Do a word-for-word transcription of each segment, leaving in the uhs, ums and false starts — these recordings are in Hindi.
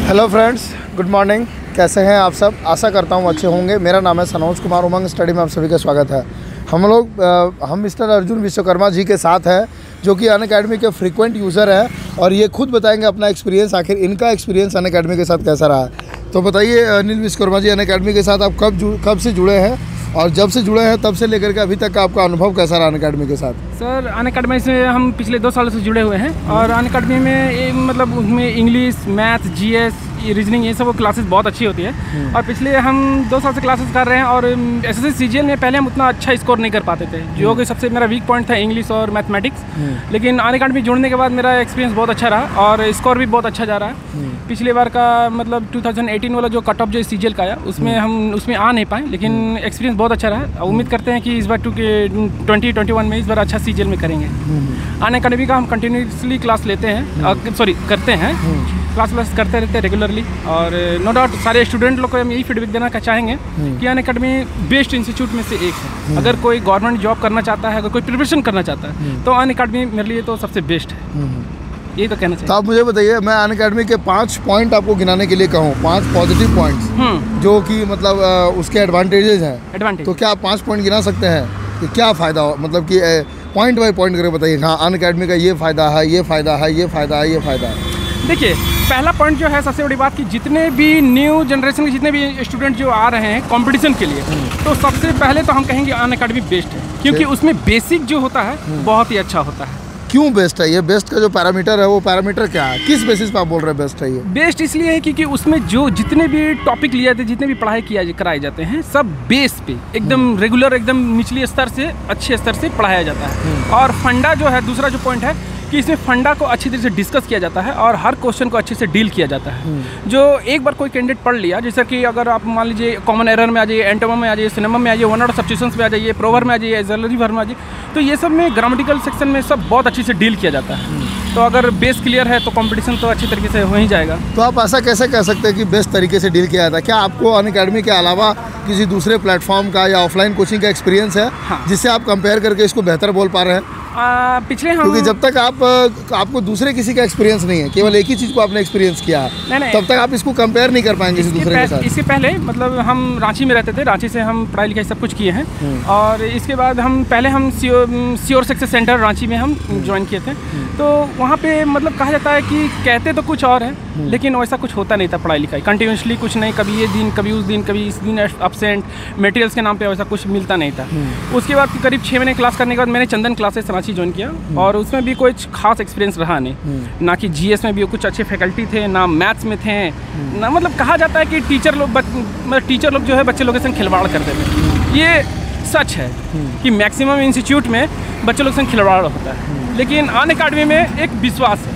Hello friends, good morning. कैसे हैं आप सब? आशा करता हूं अच्छे होंगे। मेरा नाम है सनोज कुमार। उमंग स्टडी में आप सभी का स्वागत है। हम लोग हम मिस्टर अर्जुन विश्वकर्मा जी के साथ हैं, जो कि अनअकैडमी के फ्रीक्वेंट यूज़र हैं और ये खुद बताएंगे अपना एक्सपीरियंस, आखिर इनका एक्सपीरियंस अनअकैडमी के साथ कैसा रहा है। तो बताइए अनिल विश्वकर्मा जी, अनअकैडमी के साथ आप कब कब से जुड़े हैं और जब से जुड़े हैं तब से लेकर के अभी तक का आपका अनुभव कैसा रहा अनअकैडमी के साथ? सर, अनअकैडमी से हम पिछले दो सालों से जुड़े हुए हैं और अनअकैडमी में मतलब उसमें इंग्लिश, मैथ, जीएस, रीजनिंग, ये सब क्लासेस बहुत अच्छी होती है। और पिछले हम दो साल से क्लासेस कर रहे हैं और एसएससी सीजीएल में पहले हम उतना अच्छा स्कोर नहीं कर पाते थे, जो कि सबसे मेरा वीक पॉइंट था इंग्लिश और मैथमेटिक्स। लेकिन अनअकैडमी जुड़ने के बाद मेरा एक्सपीरियंस बहुत अच्छा रहा और स्कोर भी बहुत अच्छा जा रहा है। पिछले बार का मतलब दो हज़ार अठारह वाला जो कट ऑफ जो सीजीएल का आया, उसमें हम उसमें आ नहीं पाए, लेकिन एक्सपीरियंस बहुत अच्छा रहा। उम्मीद करते हैं कि इस बार two K twenty twenty one में इस बार अच्छा सीजीएल में करेंगे। अनअकैडमी का हम कंटिन्यूसली क्लास लेते हैं, सॉरी करते हैं, क्लास क्लास करते रहते हैं रेगुलरली। और नो डाउट सारे स्टूडेंट लोग को हम यही फीडबैक देना चाहेंगे कि अनअकैडमी बेस्ट इंस्टीट्यूट में से एक है। अगर कोई गवर्नमेंट जॉब करना चाहता है, अगर कोई प्रिपरेशन करना चाहता है, तो अनअकैडमी मेरे लिए तो सबसे बेस्ट है। यही तो कहना चाहिए। तो आप मुझे बताइए, मैं अनअकैडमी के पाँच पॉइंट आपको गिनाने के लिए कहूँ, पाँच पॉजिटिव पॉइंट्स जो कि मतलब उसके एडवांटेजेस हैं, एडवांटेज तो क्या आप पाँच पॉइंट गिना सकते हैं कि क्या फ़ायदा हो, मतलब कि पॉइंट बाई पॉइंट करके बताइए। हाँ, अनअकैडमी का ये फ़ायदा है, ये फ़ायदा है, ये फ़ायदा है, ये फ़ायदा है। देखिए, पहला पॉइंट जो है सबसे बड़ी बात कि जितने भी न्यू जनरेशन के जितने भी स्टूडेंट जो आ रहे हैं कंपटीशन के लिए, तो सबसे पहले तो हम कहेंगे अनअकैडमी बेस्ट है, क्योंकि उसमें बेसिक जो होता है बहुत ही अच्छा होता है। क्यों बेस्ट है? ये बेस्ट का जो पैरामीटर है, वो पैरामीटर क्या है? किस बेसिस पे आप बोल रहे हैं बेस्ट है? ये बेस्ट इसलिए है क्योंकि उसमें जो जितने भी टॉपिक लिए जाते हैं, जितने भी पढ़ाई किया कराए जाते हैं, सब बेस पे एकदम रेगुलर, एकदम निचले स्तर से अच्छे स्तर से पढ़ाया जाता है। और फंडा जो है, दूसरा जो पॉइंट है कि इसमें फंडा को अच्छी तरह से डिस्कस किया जाता है और हर क्वेश्चन को अच्छे से डील किया जाता है। जो एक बार कोई कैंडिडेट पढ़ लिया, जैसे कि अगर आप मान लीजिए कॉमन एरर में आ जाइए, एंटोमम में आ जाइए, सिनेमम में आ जाइए, वन वर्ड सब्स्टिट्यूशंस में आ जाइए, प्रोवर में आ जाइए, ऑक्सिलरी वर्ब में आ जाइए, तो ये सब में ग्रामेटिकल सेक्शन में सब बहुत अच्छे से डील किया जाता है। तो अगर बेस क्लियर है तो कंपटीशन तो अच्छी तरीके से हो ही जाएगा। तो आप ऐसा कैसे कह सकते हैं कि बेस्ट तरीके से डील किया जाता है? क्या आपको अनअकैडमी के अलावा किसी दूसरे प्लेटफॉर्म का या ऑफलाइन कोचिंग का एक्सपीरियंस है? हाँ। जिससे आप कंपेयर करके इसको बेहतर बोल पा रहे हैं? आ, पिछले हम क्योंकि जब तक आप आपको दूसरे किसी का एक्सपीरियंस नहीं है, केवल एक ही चीज़ को आपने एक्सपीरियंस किया है, तब तक आप इसको कंपेयर नहीं कर पाएंगे किसी दूसरे के साथ। इसके पहले मतलब हम रांची में रहते थे, रांची से हम पढ़ाई लिखाई सब कुछ किए हैं और इसके बाद हम पहले हम श्योर सक्सेस सेंटर रांची में हम ज्वाइन किए थे। तो वहाँ पे मतलब कहा जाता है कि कहते तो कुछ और है, लेकिन वैसा कुछ होता नहीं था। पढ़ाई लिखाई कंटिन्यूसली कुछ नहीं, कभी ये दिन, कभी उस दिन, कभी इस दिन एब्सेंट, मटेरियल्स के नाम पे वैसा कुछ मिलता नहीं था। उसके बाद करीब छः महीने क्लास करने के बाद मैंने चंदन क्लासेस रांची ज्वाइन किया और उसमें भी कोई खास एक्सपीरियंस रहा नहीं। ना कि जीएस में भी कुछ अच्छे फैकल्टी थे, ना मैथ्स में थे, ना मतलब कहा जाता है कि टीचर लोग मतलब टीचर लोग जो है बच्चे लोगों के संग खिलवाड़ करते थे। ये सच है कि मैक्सिमम इंस्टीट्यूट में बच्चे लोग संग खिलवाड़ होता है, लेकिन अनअकैडमी में एक विश्वास है,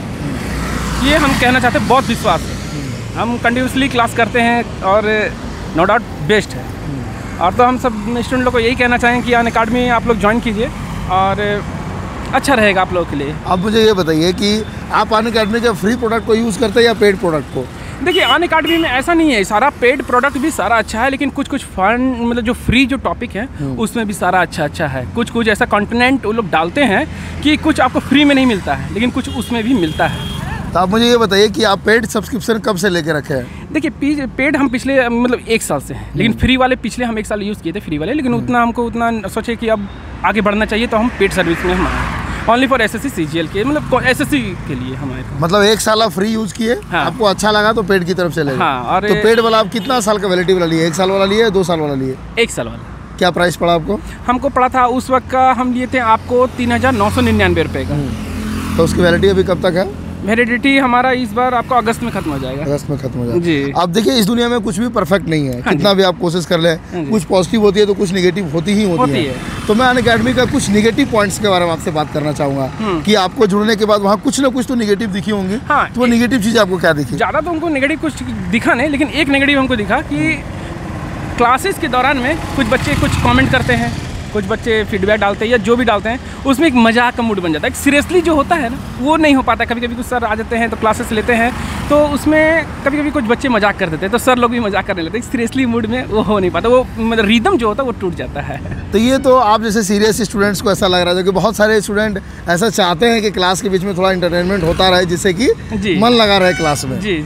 ये हम कहना चाहते हैं, बहुत विश्वास है। हम कंटिन्यूसली क्लास करते हैं और नो डाउट बेस्ट है। और तो हम सब स्टूडेंट लोग को यही कहना चाहें कि अनअकैडमी आप लोग ज्वाइन कीजिए और अच्छा रहेगा आप लोगों के लिए। अब मुझे ये बताइए कि आप अनअकैडमी के फ्री प्रोडक्ट को यूज़ करते हैं या पेड प्रोडक्ट को? देखिए, अनअकैडमी में ऐसा नहीं है, सारा पेड प्रोडक्ट भी सारा अच्छा है, लेकिन कुछ कुछ फंड मतलब जो फ्री जो टॉपिक है उसमें भी सारा अच्छा अच्छा है। कुछ कुछ ऐसा कंटेंट वो लोग डालते हैं कि कुछ आपको फ्री में नहीं मिलता है, लेकिन कुछ उसमें भी मिलता है। तो आप मुझे ये बताइए कि आप पेड सब्सक्रिप्शन कब से लेके रखे हैं? देखिए, पेड हम पिछले मतलब एक साल से हैं, लेकिन फ्री वाले पिछले हम एक साल यूज़ किए थे फ्री वाले, लेकिन उतना हमको उतना सोचे कि अब आगे बढ़ना चाहिए, तो हम पेड सर्विस में हम आए ओनली फॉर एसएससी सीजीएल के, मतलब एसएससी के लिए हमारे। मतलब एक साल आप फ्री यूज़ किए, हाँ। आपको अच्छा लगा तो पेड की तरफ से ले। हाँ, और तो पेड वाला आप कितना साल का वैलिडिटी वाला लिए? एक साल वाला लिए, दो साल वाला लिए? एक साल वाला। क्या प्राइस पड़ा आपको? हमको पड़ा था उस वक्त का, हम लिए थे आपको तीन हज़ार नौ सौ निन्यानवे रुपये का। तो उसकी वैलिडिटी अभी कब तक है? वैलिडिटी हमारा इस बार आपको अगस्त में खत्म हो जाएगा। अगस्त में खत्म हो जाएगा जी। अब देखिए, इस दुनिया में कुछ भी परफेक्ट नहीं है। हाँ, कितना भी आप कोशिश कर लें, कुछ पॉजिटिव होती है तो कुछ नेगेटिव होती ही होती, होती है।, है तो मैं अनअकैडमी का कुछ नेगेटिव पॉइंट्स के बारे में आपसे बात करना चाहूँगा कि आपको जुड़ने के बाद वहाँ कुछ ना कुछ तो नेगेटिव दिखी होंगी। हाँ, तो वो नेगेटिव चीज़ आपको क्या दिखी? ज़्यादा तो हमको नेगेटिव कुछ दिखा नहीं, लेकिन एक नेगेटिव हमको दिखा कि क्लासेस के दौरान में कुछ बच्चे कुछ कमेंट करते हैं, कुछ बच्चे फीडबैक डालते हैं या जो भी डालते हैं, उसमें एक मजाक का मूड बन जाता है। सीरियसली जो होता है ना, वो नहीं हो पाता। कभी कभी कुछ सर आ जाते हैं तो क्लासेस लेते हैं, तो उसमें कभी कभी कुछ बच्चे मजाक कर देते हैं, तो सर लोग भी मजाक करने लगते हैं। सीरियसली मूड में वो हो नहीं पाता, वो मतलब रिदम जो होता है वो टूट जाता है। तो ये तो आप जैसे सीरियस स्टूडेंट्स को ऐसा लग रहा है, जो कि बहुत सारे स्टूडेंट ऐसा चाहते हैं कि क्लास के बीच में थोड़ा इंटरटेनमेंट होता रहे, जिससे कि मन लगा रहे क्लास में। जी जी।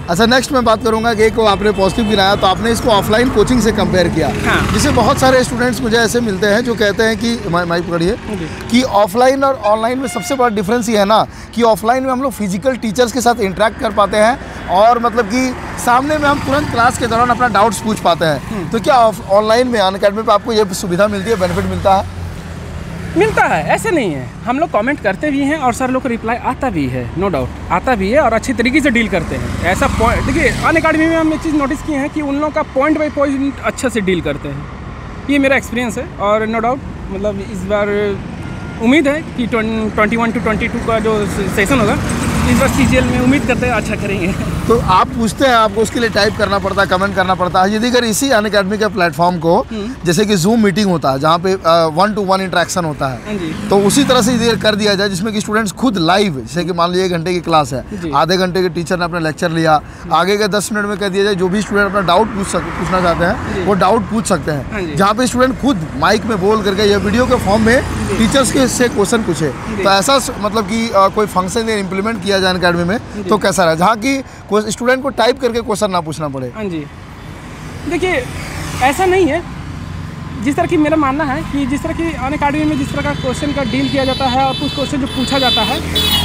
अच्छा, नेक्स्ट मैं बात करूंगा कि एक आपने पॉजिटिव गिनाया, तो आपने इसको ऑफलाइन कोचिंग से कंपेयर किया। हाँ। जिससे बहुत सारे स्टूडेंट्स मुझे ऐसे मिलते हैं जो कहते हैं कि माइक पकड़िए, कि ऑफलाइन और ऑनलाइन में सबसे बड़ा डिफरेंस ये है ना कि ऑफलाइन में हम लोग फिजिकल टीचर्स के साथ इंटरेक्ट कर पाते हैं और मतलब कि सामने में हम तुरंत क्लास के दौरान अपना डाउट्स पूछ पाते हैं। तो क्या ऑनलाइन में अनअकैडमी पे आपको ये सुविधा मिलती है, बेनिफिट मिलता है? मिलता है, ऐसे नहीं है। हम लोग कमेंट करते भी हैं और सर लोग को रिप्लाई आता भी है, नो डाउट आता भी है, और अच्छी तरीके से डील करते हैं। ऐसा पॉइंट देखिए, अनअकैडमी में हम एक चीज़ नोटिस किए हैं कि उन लोगों का पॉइंट बाई पॉइंट अच्छे से डील करते हैं। ये मेरा एक्सपीरियंस है और नो डाउट मतलब इस बार उम्मीद है कि twenty one to twenty two का जो सेशन होगा इस बार सीजीएल में उम्मीद करते हैं अच्छा करेंगे। तो आप पूछते हैं, आपको उसके लिए टाइप करना पड़ता है, कमेंट करना पड़ता है। यदि अगर इसी अनअकैडमी के प्लेटफॉर्म को जैसे कि जूम मीटिंग होता है जहाँ पे वन टू वन इंटरेक्शन होता है, तो उसी तरह से यदि कर दिया जाए जिसमें कि स्टूडेंट्स खुद लाइव, जैसे कि मान लीजिए एक घंटे की क्लास है, आधे घंटे के टीचर ने अपना लेक्चर लिया, आगे के दस मिनट में कर दिया जाए, जो भी स्टूडेंट अपना डाउट पूछ सक पूछना चाहते हैं वो डाउट पूछ सकते हैं, जहाँ पे स्टूडेंट खुद माइक में बोल करके या वीडियो के फॉर्म में टीचर्स के से क्वेश्चन पूछे। तो ऐसा मतलब कि कोई फंक्शन इम्प्लीमेंट किया जाए अनअकैडमी में तो कैसा रहा, जहाँ की स्टूडेंट को टाइप करके क्वेश्चन ना पूछना पड़े? हाँ जी, देखिए ऐसा नहीं है। जिस तरह की मेरा मानना है कि जिस तरह की अनअकैडमी में जिस तरह का क्वेश्चन का डील किया जाता है और कुछ क्वेश्चन जो पूछा जाता है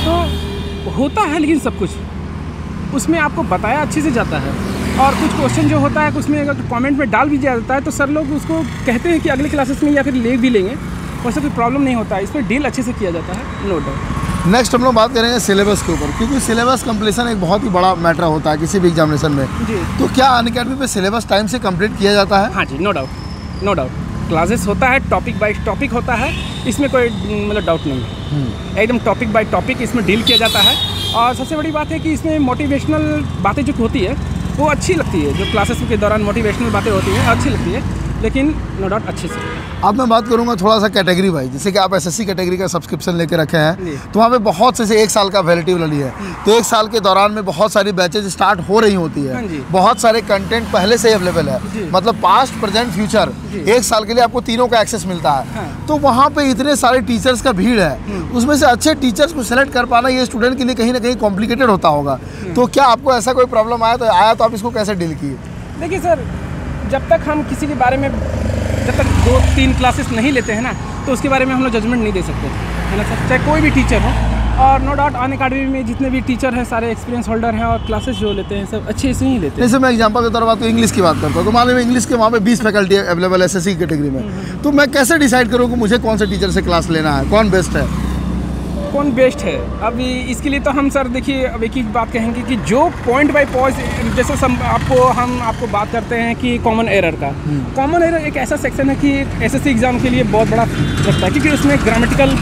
तो होता है, लेकिन सब कुछ उसमें आपको बताया अच्छे से जाता है, और कुछ क्वेश्चन जो होता है उसमें अगर कमेंट में डाल भी दिया जाता है तो सर लोग उसको कहते हैं कि अगले क्लासेस में या फिर ले भी लेंगे, वैसे कोई प्रॉब्लम नहीं होता है। इस पर डील अच्छे से किया जाता है, नो डाउट। नेक्स्ट हम लोग बात करेंगे सिलेबस के ऊपर, क्योंकि सिलेबस कंप्लीशन एक बहुत ही बड़ा मैटर होता है किसी भी एग्जामिनेशन में जी। तो क्या अनअकैडमी पे सिलेबस टाइम से कंप्लीट किया जाता है? हाँ जी, no doubt, no doubt. Classes होता है, टॉपिक बाय टॉपिक होता है, इसमें कोई मतलब डाउट नहीं है। एकदम टॉपिक बाय टॉपिक इसमें डील किया जाता है, और सबसे बड़ी बात है कि इसमें मोटिवेशनल बातें जो होती है वो अच्छी लगती है। जो क्लासेस के दौरान मोटिवेशनल बातें होती हैं अच्छी लगती है, लेकिन नो डाउट अच्छे से। अब मैं बात करूंगा थोड़ा सा कैटेगरी वाइज, जैसे कि आप एसएससी कैटेगरी का सब्सक्रिप्शन लेके रखे हैं, तो वहाँ पे बहुत से से एक साल का वैलिडिटी वाली है, तो एक साल के दौरान में बहुत सारी बैचेज स्टार्ट हो रही होती है, बहुत सारे कंटेंट पहले से ही अवेलेबल है, मतलब पास्ट प्रेजेंट फ्यूचर एक साल के लिए आपको तीनों का एक्सेस मिलता है। तो वहाँ पे इतने सारे टीचर्स का भीड़ है, उसमें से अच्छे टीचर्स को सेलेक्ट कर पाना ये स्टूडेंट के लिए कहीं ना कहीं कॉम्प्लिकेटेड होता होगा। तो क्या आपको ऐसा कोई प्रॉब्लम आया तो आया तो आप इसको कैसे डील किए? देखिए सर, जब तक हम किसी के बारे में जब तक दो तीन क्लासेस नहीं लेते हैं ना, तो उसके बारे में हम लोग जजमेंट नहीं दे सकते, है ना सर, चाहे कोई भी टीचर हो। और नो डाउट अनअकैडमी में जितने भी टीचर हैं सारे एक्सपीरियंस होल्डर हैं, और क्लासेस जो लेते हैं सब अच्छे से ही लेते हैं। जैसे मैं एग्जांपल के तौर पर बात इंग्लिश की बात करता हूँ, तो मान लीजिए इंग्लिश के वहाँ पे बीस फैकल्टी अवेलेबल है एसएससी कैटेगरी में, तो मैं कैसे डिसाइड करूँ कि मुझे कौन से टीचर से क्लास लेना है, कौन बेस्ट है, कौन बेस्ट है? अभी इसके लिए तो हम सर देखिए अब एक ही बात कहेंगे कि जो पॉइंट बाय पॉइंट, जैसे सम आपको हम आपको बात करते हैं कि कॉमन एरर का, कॉमन एरर एक ऐसा सेक्शन है कि एसएससी एग्ज़ाम के लिए बहुत बड़ा लगता है, क्योंकि उसमें ग्रामेटिकल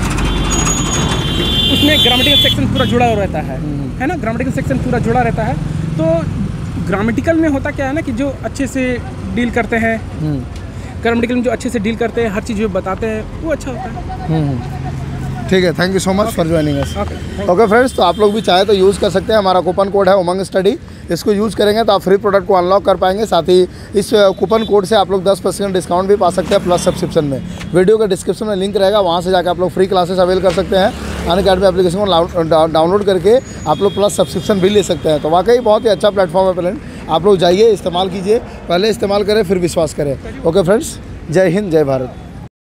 उसमें ग्रामेटिकल सेक्शन पूरा जुड़ा रहता है, है ना, ग्रामेटिकल सेक्शन पूरा जुड़ा रहता है। तो ग्रामेटिकल में होता क्या है ना कि जो अच्छे से डील करते हैं, ग्रामेटिकल में जो अच्छे से डील करते हैं, हर चीज़ जो बताते हैं वो अच्छा होता है। ठीक है, thank you so much for joining us. Okay friends, तो आप लोग भी चाहे तो यूज़ कर सकते हैं, हमारा कूपन कोड है उमंग स्टडी, इसको यूज़ करेंगे तो आप फ्री प्रोडक्ट को अनलॉक कर पाएंगे। साथ ही इस कूपन कोड से आप लोग दस परसेंट डिस्काउंट भी पा सकते हैं प्लस सब्सक्रिप्शन में। वीडियो का डिस्क्रिप्शन में लिंक रहेगा, वहाँ से जाकर आप लोग फ्री क्लासेस अवेल कर सकते हैं। अनअकैडमी एप्लीकेशन को डाउनलोड करके आप लोग प्लस सब्सक्रिप्शन भी ले सकते हैं। तो वाकई बहुत ही अच्छा प्लेटफॉर्म है फ्रेंड, आप लोग जाइए, इस्तेमाल कीजिए, पहले इस्तेमाल करें फिर विश्वास करें। ओके फ्रेंड्स, जय हिंद, जय भारत।